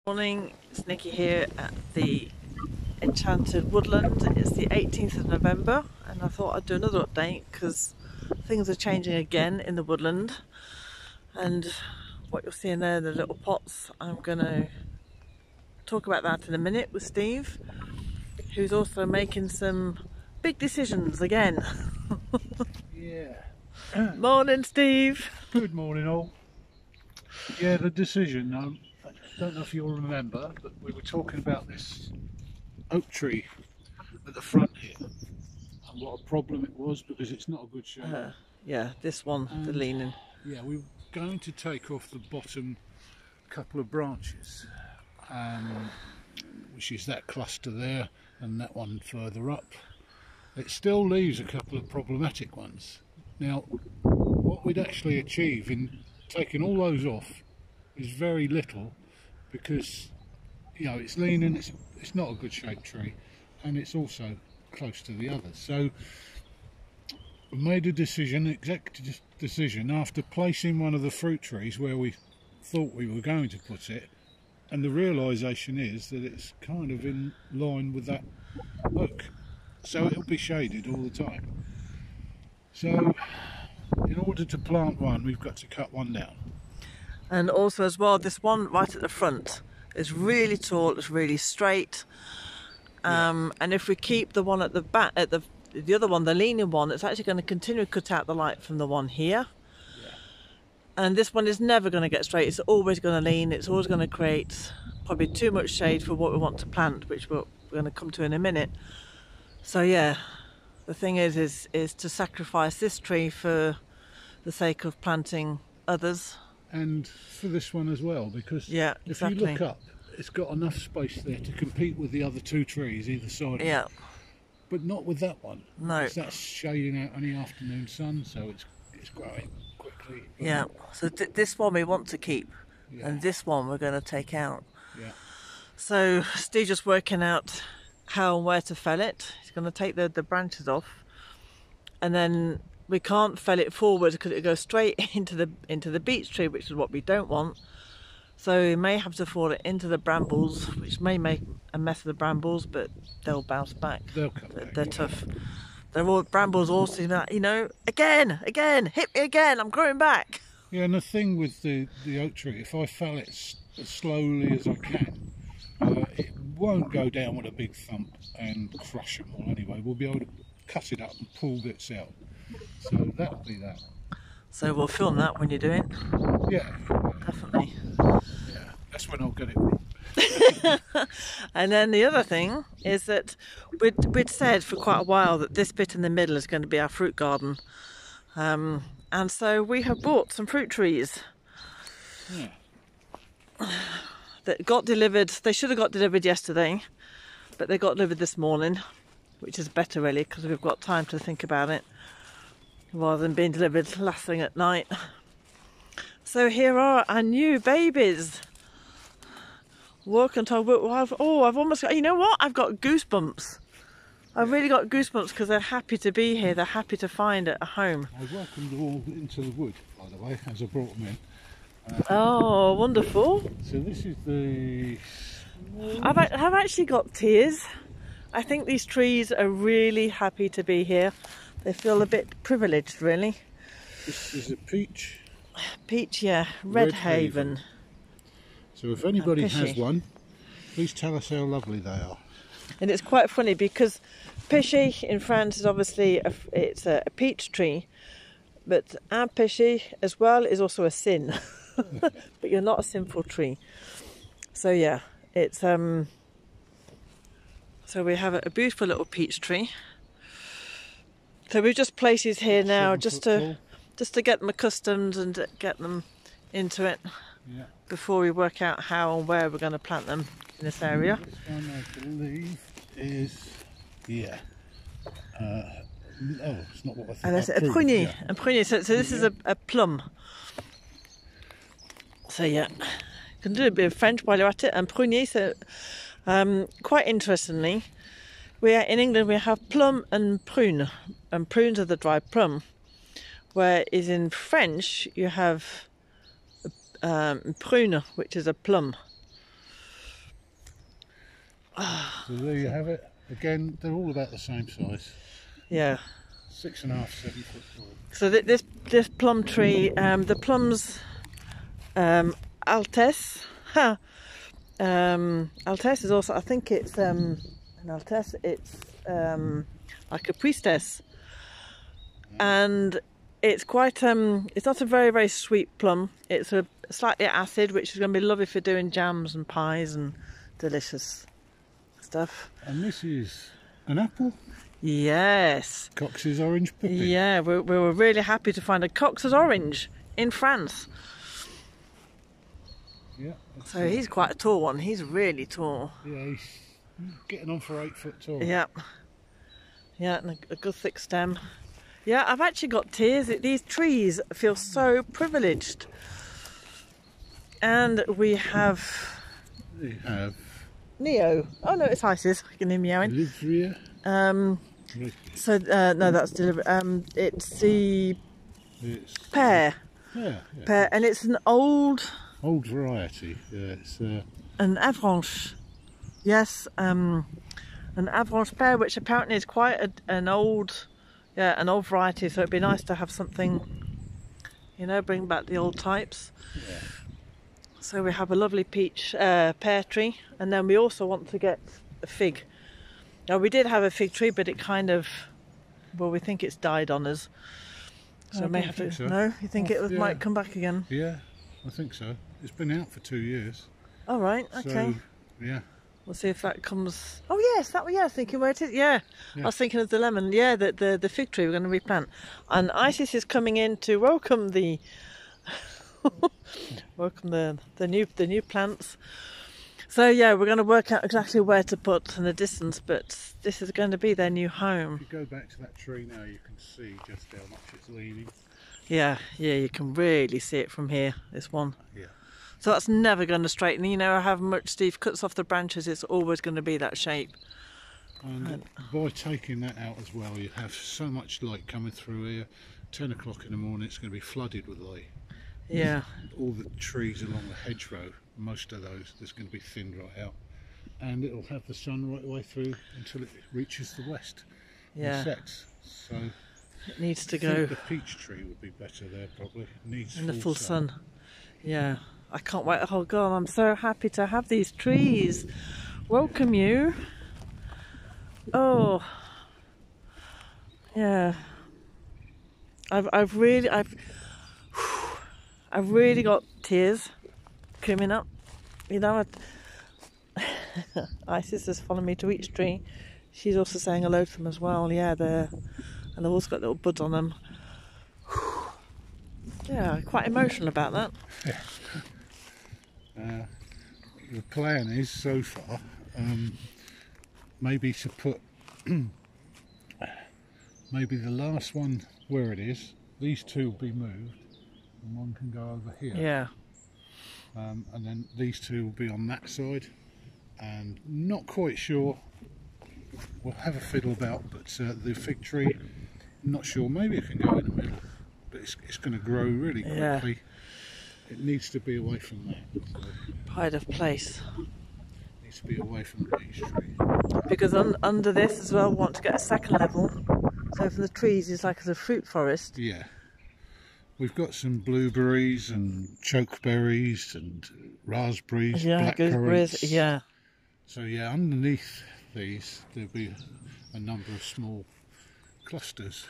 Morning, it's Nikki here at the Enchanted Woodland. It's the 18th of November and I thought I'd do another update because things are changing again in the woodland, and what you're seeing there, the little pots, I'm going to talk about that in a minute with Steve, who's also making some big decisions again. Yeah. Morning, Steve. Good morning, all. Yeah, the decision. I don't know if you'll remember, but we were talking about this oak tree at the front here and what a problem it was because it's not a good shape. Yeah, this one, the leaning. Yeah, we were going to take off the bottom couple of branches, which is that cluster there and that one further up. It still leaves a couple of problematic ones. Now, what we'd actually achieve in taking all those off is very little, because it's leaning, it's not a good shaped tree, and it's also close to the others. So we made a decision, executive decision, after placing one of the fruit trees where we thought we were going to put it, and the realisation is that it's kind of in line with that oak, so it'll be shaded all the time. So in order to plant one, we've got to cut one down. And also as well, this one right at the front is really tall, it's really straight. And if we keep the one at the back, the other one, the leaning one, it's actually going to continue to cut out the light from the one here. Yeah. And this one is never going to get straight, it's always going to lean, it's always going to create probably too much shade for what we want to plant, which we're going to come to in a minute. So yeah, the thing is to sacrifice this tree for the sake of planting others. And for this one as well, because yeah, exactly. If you look up, it's got enough space there to compete with the other two trees either side. Yeah. But not with that one. No. Because that's shading out on the afternoon sun, so it's growing quickly. Yeah. So this one we want to keep, and this one we're going to take out. Yeah. So Steve's just working out how and where to fell it. He's going to take the branches off, and then we can't fell it forward because it goes straight into the beech tree, which is what we don't want. So we may have to fall it into the brambles, which may make a mess of the brambles, but they'll bounce back. They'll come back. They're tough. They're all brambles also, again, hit me again, I'm growing back. Yeah, and the thing with the oak tree, if I fell it as slowly as I can, it won't go down with a big thump and crush them all anyway. We'll be able to cut it up and pull bits out. So that'll be that. So we'll film that when you do it. Yeah. Definitely. Yeah, that's when I'll get it. And then the other thing is that we'd said for quite a while that this bit in the middle is going to be our fruit garden. And so we have bought some fruit trees. Yeah. That got delivered. They should have got delivered yesterday, but they got delivered this morning, which is better really because we've got time to think about it rather than being delivered last thing at night. So here are our new babies. Welcome to I've almost got, you know what? I've got goosebumps. I've really got goosebumps because they're happy to be here. They're happy to find a home. I welcomed them all into the wood, by the way, as I brought them in. Oh, wonderful. So this is the... I've actually got tears. I think these trees are really happy to be here. They feel a bit privileged, really. This is a peach. Peach, yeah. Red Haven. So if anybody has one, please tell us how lovely they are. And it's quite funny because Pichy in France is obviously it's a peach tree, but un Pichy as well is also a sin. But you're not a sinful tree. So yeah, it's so we have a beautiful little peach tree. So we've just placed these here now just to get them accustomed and get them into it. Yeah. Before we work out how and where we're going to plant them in this area. This one I believe is it's not what I thought. And that's a prunier. Yeah. A prunier. So this is a plum. So yeah, you can do a bit of French while you're at it. And prunier. So quite interestingly, in England we have plum and prune, and prunes are the dried plum. Whereas in French you have prune, which is a plum. So there you have it. Again, they're all about the same size. Yeah. 6.5, 7 foot tall. So this plum tree, the plums, Altesse. Altesse is also, I think it's an Altesse. It's like a priestess, and it's quite it's not a very, very sweet plum. It's a slightly acid, which is going to be lovely for doing jams and pies and delicious stuff. And this is an apple. Yes. Cox's orange puppy. Yeah, we were really happy to find a Cox's orange in France. Yeah. So he's quite a tall one. He's really tall. Yeah, he's getting on for 8 foot tall. Yeah. Yeah, and a good thick stem. Yeah, I've actually got tears. These trees feel so privileged. And we have Neo. Oh no, it's Isis. I can hear meowing. Olivia. No, that's delivered. It's the pear. Yeah. Pear, and it's an old variety. Yeah, it's an Avranches. Yes, an Avranches pear, which apparently is quite an old variety. So it'd be nice to have something, bring back the old types. Yeah. So we have a lovely peach pear tree, and then we also want to get a fig. Now we did have a fig tree, but it kind of, we think it's died on us. So we may have to. So. No, you think it might come back again? Yeah, I think so. It's been out for 2 years. All right. Okay. So, yeah. We'll see if that comes. Oh yes, I was thinking where it is. Yeah. I was thinking of the lemon. Yeah, the fig tree we're going to replant, and Isis is coming in to welcome the the new plants. So yeah, we're going to work out exactly where to put and the distance, but this is going to be their new home. If you go back to that tree now, you can see just how much it's leaning. Yeah, you can really see it from here, this one. Yeah. So that's never going to straighten. However much Steve cuts off the branches, it's always going to be that shape. And by taking that out as well, you have so much light coming through here. 10 o'clock in the morning, it's going to be flooded with light. Yeah. All the trees along the hedgerow, most of those, there's going to be thinned right out. And it'll have the sun right away through until it reaches the west and sets. So it needs to I go. think the peach tree would be better there probably. It needs in the full sun. Yeah. I can't wait. Oh God, I'm so happy to have these trees. Welcome you. Oh. Yeah. I've really got tears coming up. Isis has followed me to each tree. She's also saying hello to them as well. Yeah, and they've also got little buds on them. Yeah, quite emotional about that. The plan is so far maybe to put maybe the last one where it is. These two will be moved, and one can go over here. Yeah. And then these two will be on that side, and not quite sure. We'll have a fiddle about, but the fig tree, not sure. Maybe it can go in the middle, but it's going to grow really quickly. Yeah. It needs to be away from that. So pride of place. It needs to be away from the peach tree. Because under this as well, we want to get a second level. So from the trees, it's like a fruit forest. Yeah. We've got some blueberries and chokeberries and raspberries, blackcurrants. Yeah. So yeah, underneath these there'll be a number of small clusters.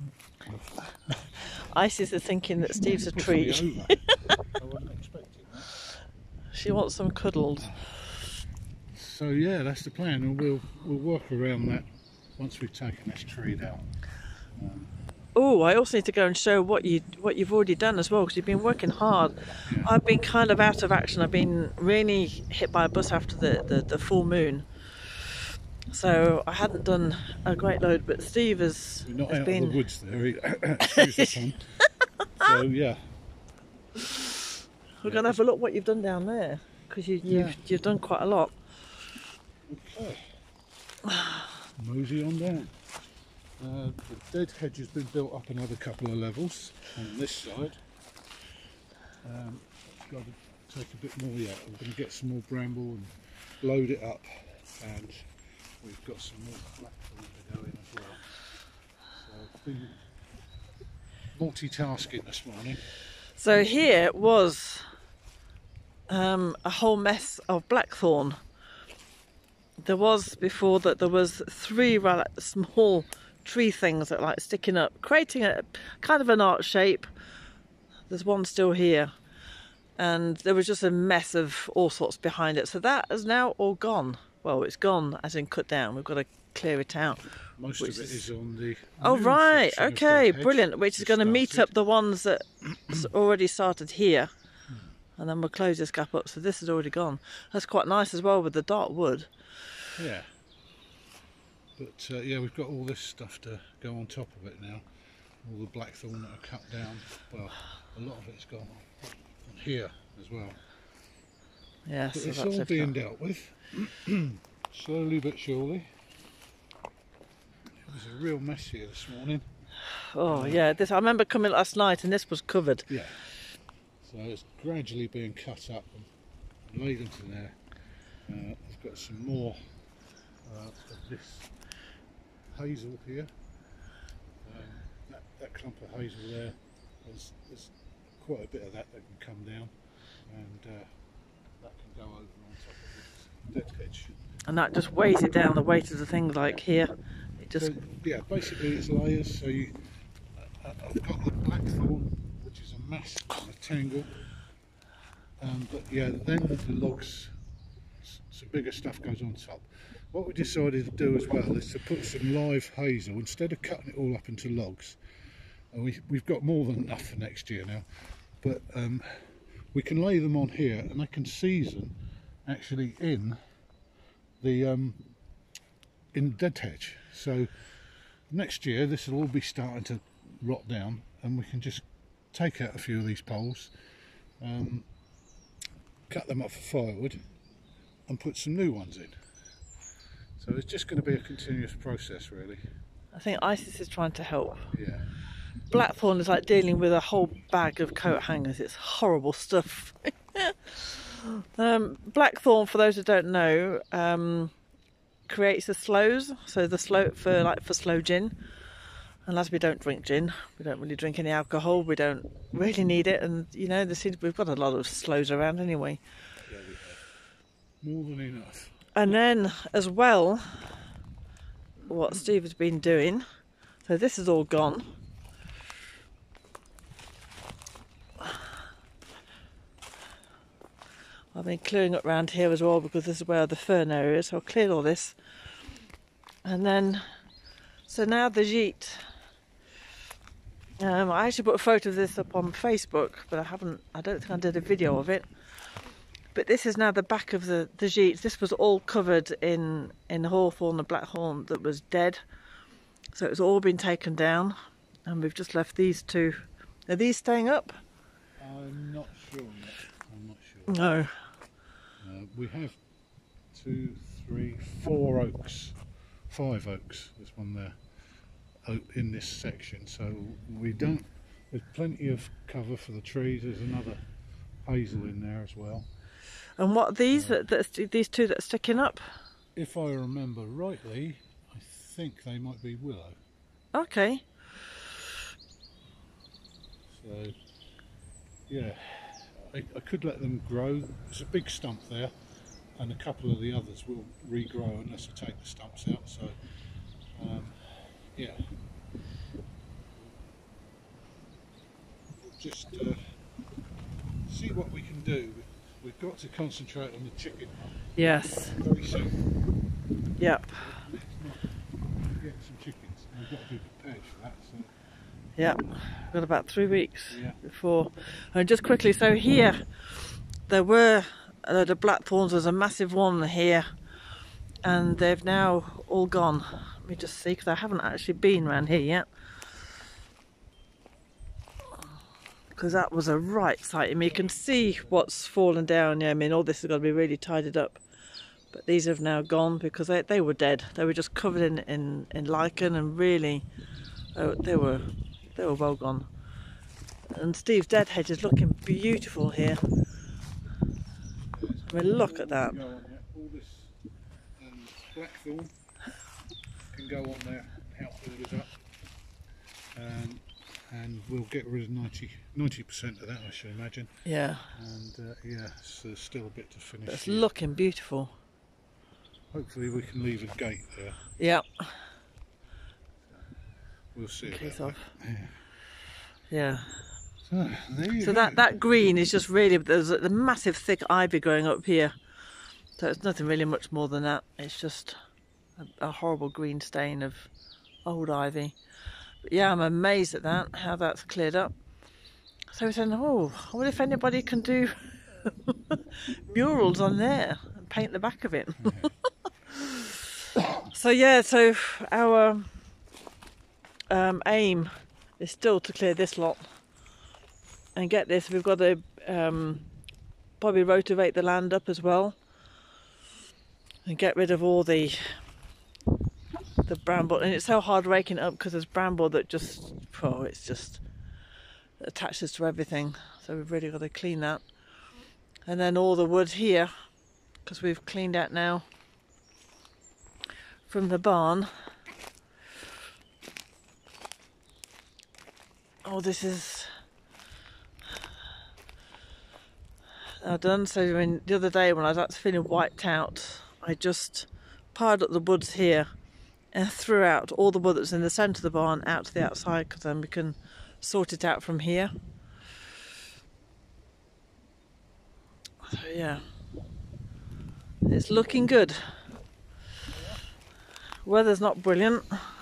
Isis is thinking that Steve's a treat. I wasn't expecting that. She wants some cuddles. So yeah, that's the plan, and we'll work around that once we've taken this tree down. Oh, I also need to go and show what you've already done as well, because you've been working hard. Yeah. I've been kind of out of action. I've been really hit by a bus after the full moon, so I hadn't done a great load. But Steve has not has out been. Of the woods there. Excuse the fun. So yeah, we're going to have a look what you've done down there, because you've done quite a lot. Okay. Mosey on down. The dead hedge has been built up another couple of levels on this side. Got to take a bit more yet. I'm going to get some more bramble and load it up. and we've got some more blackthorn to go in as well. So I've been multitasking this morning. So here was a whole mess of blackthorn. There was before that there was 3 rather small tree things that like sticking up, creating a kind of an arch shape. There's one still here, and there was just a mess of all sorts behind it. So that is now all gone. Well, it's gone as in cut down. We've got to clear it out. Most of it is on the oh right, section of okay, Deadhead, brilliant. Which is going to meet started. up the ones that already started here, and then we'll close this gap up. So this is already gone. That's quite nice as well with the dark wood. Yeah. But yeah, we've got all this stuff to go on top of it now. All the blackthorn that are cut down. Well, a lot of it's gone on here as well. Yes, But so it's that's all being everything. dealt with, slowly but surely. It was a real mess here this morning. Oh yeah, this I remember coming last night and this was covered. Yeah. So it's gradually being cut up and laid into there. I've got some more of this hazel here. That clump of hazel there, there's quite a bit of that can come down, and that can go over on top of this dead hedge. And that just weighs it down, the weight of the thing like here. It just So, yeah, basically it's layers. So I've got the blackthorn, which is a mass and a tangle, but yeah, then the logs, some bigger stuff goes on top. What we decided to do as well is to put some live hazel instead of cutting it all up into logs. And we've got more than enough for next year now, but we can lay them on here and they can season actually in the dead hedge. So next year this will all be starting to rot down, and we can just take out a few of these poles, cut them up for firewood, and put some new ones in. So it's just going to be a continuous process, really. I think Isis is trying to help. Yeah. Blackthorn is like dealing with a whole bag of coat hangers. It's horrible stuff. Blackthorn, for those who don't know, creates the sloes. So the sloe for sloe gin. And as we don't drink gin, we don't really drink any alcohol. We don't really need it, and you know, we've got a lot of sloes around anyway. Yeah, we have more than enough. And then, as well, what Steve has been doing. So this is all gone. I've been clearing up around here as well because this is where the fern area is. So I've cleared all this. And then, so now the gite. I actually put a photo of this up on Facebook, but I don't think I did a video of it. But this is now the back of the gite. This was all covered in hawthorn and blackthorn that was dead. So it's all been taken down, and we've just left these two. Are these staying up? I'm not sure yet. I'm not sure. No. We have 2, 3, 4 oaks, 5 oaks. There's one there in this section. So we don't. There's plenty of cover for the trees. There's another hazel in there as well. And what are these? These two that are sticking up? If I remember rightly, I think they might be willow. Okay. So, yeah, I could let them grow. There's a big stump there, and a couple of the others will regrow unless I take the stumps out. So, yeah, we'll just see what we can do. We've got to concentrate on the chicken one Yes. very soon. Yep. Get some chickens. We've got to be prepared for that. So. Yep. We've got about 3 weeks Yeah. before. And just quickly, so here there were a load of blackthorns. There's a massive one here, and they've now all gone. Let me just see, because I haven't actually been around here yet. Because that was a right sight. I mean, you can see what's fallen down. Yeah, I mean, all this has got to be really tidied up. But these have now gone because they were dead. They were just covered in lichen, and really, they were well gone. And Steve's dead hedge is looking beautiful here. I mean, look at that. All this blackthorn can go on there and help build us up. And we'll get rid of 90% of that, I should imagine. Yeah. And yeah, so there's still a bit to finish. It's here. looking beautiful. Hopefully we can leave a gate there. Yeah. We'll see about Case that. off. Yeah. Yeah. So there you So go. that green is just really, there's a massive thick ivy growing up here. So it's nothing really much more than that. It's just a horrible green stain of old ivy. But yeah, I'm amazed at that, how that's cleared up. So we're saying, oh, I wonder if anybody can do murals on there and paint the back of it. So yeah, so our aim is still to clear this lot and get this. We've got to probably rotivate the land up as well and get rid of all the bramble. And it's so hard raking it up because there's bramble that just, oh, it's just attaches to everything. So we've really got to clean that. And then all the wood here, because we've cleaned out now from the barn. Oh, this is now done. So I mean, the other day when I was feeling wiped out, I just piled up the woods here and threw out all the wood that's in the centre of the barn out to the outside, because then we can sort it out from here. So yeah, it's looking good. Weather's not brilliant.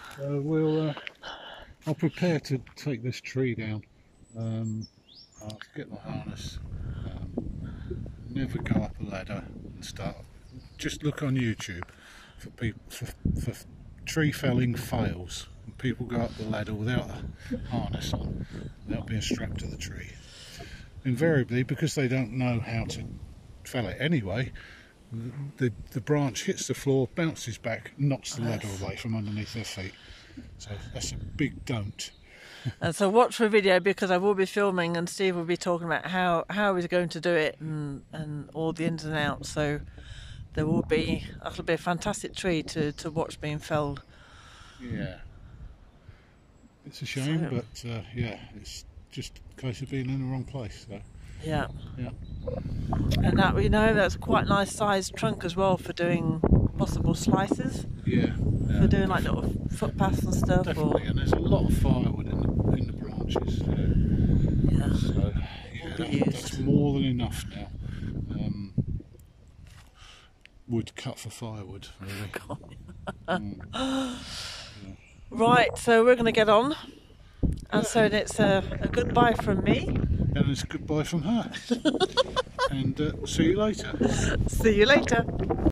I'll prepare to take this tree down. I'll get the harness. Never go up a ladder and start. Just look on YouTube for people for tree felling fails. People go up the ladder without a harness on, without being strapped to the tree. Invariably, because they don't know how to fell it anyway, the branch hits the floor, bounces back, knocks the ladder away from underneath their feet. So that's a big don't. And so watch for a video, because I will be filming and Steve will be talking about how he's going to do it and all the ins and outs. So that'll be a fantastic tree to watch being felled. Yeah. It's a shame, So, but yeah, it's just a case of being in the wrong place. So. yeah. Yeah. And that, you know, that's quite a nice sized trunk as well for doing possible slices. Yeah. For doing like little footpaths and stuff. Definitely, and there's a lot of firewood in the branches. Yeah. So Will be yeah, used. that's more than enough now. Wood cut for firewood, really. Right, so we're going to get on. And so it's a goodbye from me. And it's goodbye from her. And see you later. See you later.